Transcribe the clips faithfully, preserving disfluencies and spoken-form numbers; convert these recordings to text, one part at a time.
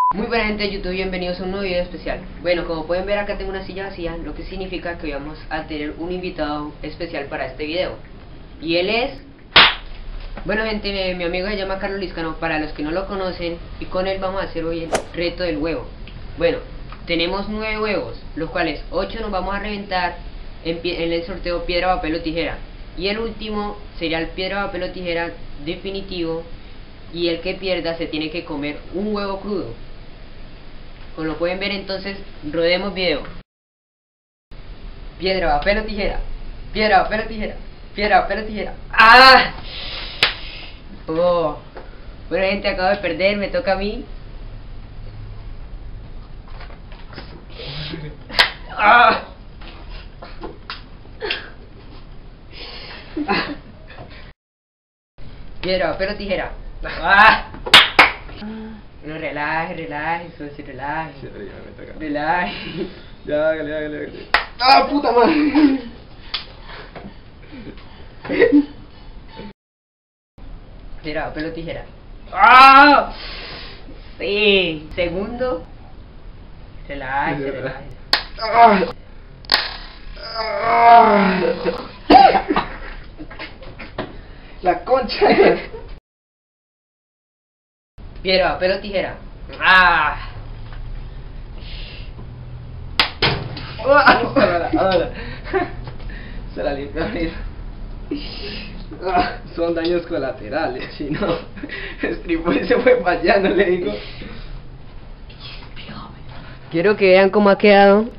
Muy buena gente de YouTube, bienvenidos a un nuevo video especial. Bueno, como pueden ver acá tengo una silla vacía, lo que significa que vamos a tener un invitado especial para este video. Y él es... Bueno gente, mi amigo se llama Carlos Liscano, para los que no lo conocen, y con él vamos a hacer hoy el reto del huevo. Bueno, tenemos nueve huevos, los cuales ocho nos vamos a reventar en, en el sorteo piedra, papel o tijera. Y el último sería el piedra, papel o tijera definitivo, y el que pierda se tiene que comer un huevo crudo. Como lo pueden ver, entonces rodemos video. Piedra, papel o tijera. Piedra, papel o tijera. Piedra, papel o tijera. ¡Ah! Oh. Bueno gente, acabo de perder, me toca a mí. ¡Ah! Piedra, papel o tijera. ¡Ah! No, relaje, relaje, socio, relaje. Sí, ya me toca. Relaje. Ya, hágale, hágale, hágale. ¡Ah, puta madre! Piedra, papel o tijera. ¡Ah! Sí. Segundo. Relaje, relaje. ¡Ah! ¡Ah! La concha. Piedra, papel o tijera. ¡Ah! Ahora, ahora. Se la limpia. Ah, son daños colaterales, chino. Estripó y se fue para allá, no le digo. Quiero que vean cómo ha quedado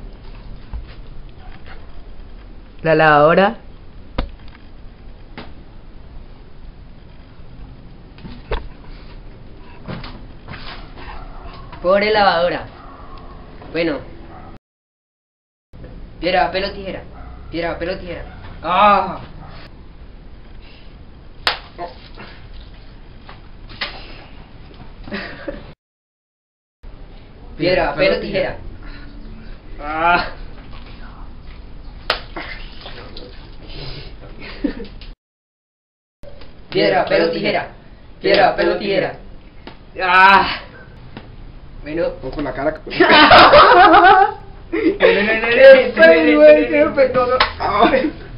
la lavadora. Pobre lavadora. Bueno. Piedra, papel o tijera. Piedra, papel o tijera. ¡Ah! Piedra, papel o tijera. ¡Ah! Piedra, papel o tijera. Piedra, papel o tijera. ¡Ah! Bueno. O con la cara. No, no, no,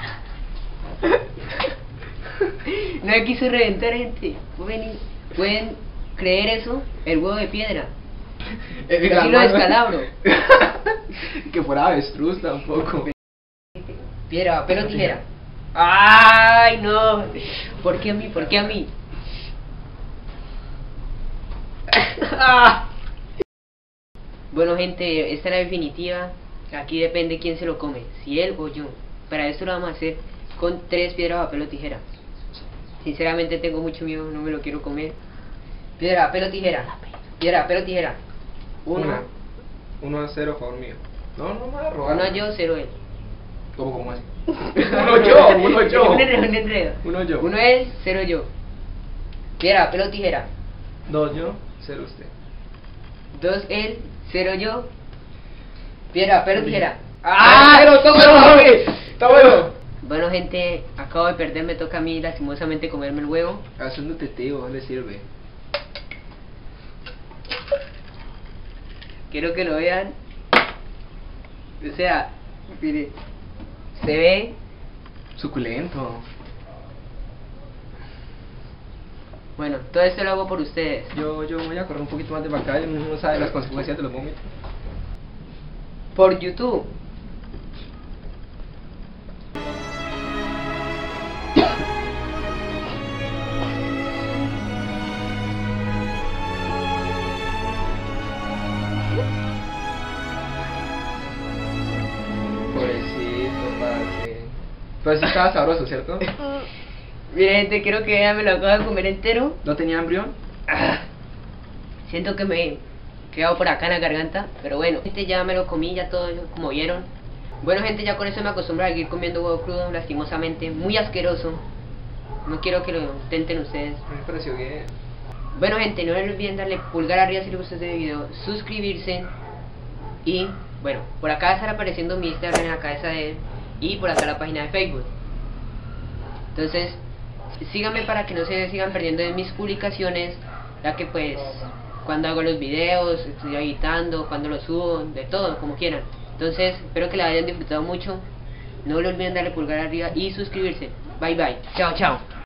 no me quiso reventar, gente. Pueden, pueden creer eso, el huevo de piedra. Aquí lo descalabro. Que fuera avestruz tampoco. Piedra, papel o tijera. Ay, no. ¿Por qué a mí? ¿Por qué a mí? Bueno gente, esta es la definitiva. Aquí depende quién se lo come, si él o yo. Para esto lo vamos a hacer con tres piedras, papel o tijera. Sinceramente tengo mucho miedo, no me lo quiero comer. Piedra, papel o tijera. Piedra, papel o tijera. Uno. Una. Uno a cero, favor mío. No, no me va a robar. Uno yo, cero él. ¿Cómo, cómo así? Uno yo, uno yo. Un enredo, un enredo. Uno yo. Uno él, cero yo. Piedra, papel o tijera. Dos yo, cero usted. Dos él, cero yo. Piedra, papel o tijera. ¡Ah! Pero está bueno, está bueno. Bueno gente, acabo de perder, me toca a mí lastimosamente comerme el huevo. Es un nutritivo, le sirve. Quiero que lo vean. O sea, mire, se ve Suculento. bueno, todo esto lo hago por ustedes. Yo, yo voy a correr un poquito más de acá, y uno no sabe las consecuencias de los vómitos. Por YouTube. Pobrecito, parce. Pero sí estaba sabroso, ¿cierto? Miren gente, quiero que vean, me lo acabo de comer entero. ¿No tenía embrión? Ah, siento que me he quedado por acá en la garganta, pero bueno, gente, ya me lo comí, ya todo como vieron. Bueno gente, ya con eso me acostumbro a seguir comiendo huevo crudo, lastimosamente, muy asqueroso. No quiero que lo intenten ustedes. Me pareció bien. Bueno gente, no olviden darle pulgar arriba si les gustó este video, suscribirse. Y bueno, por acá estará apareciendo mi Instagram en la cabeza de él, y por acá la página de Facebook. Entonces síganme para que no se sigan perdiendo de mis publicaciones, ya que pues cuando hago los videos, estoy editando, cuando los subo, de todo, como quieran. Entonces, espero que la hayan disfrutado mucho. No lo olviden darle pulgar arriba y suscribirse. Bye bye. Chao, chao.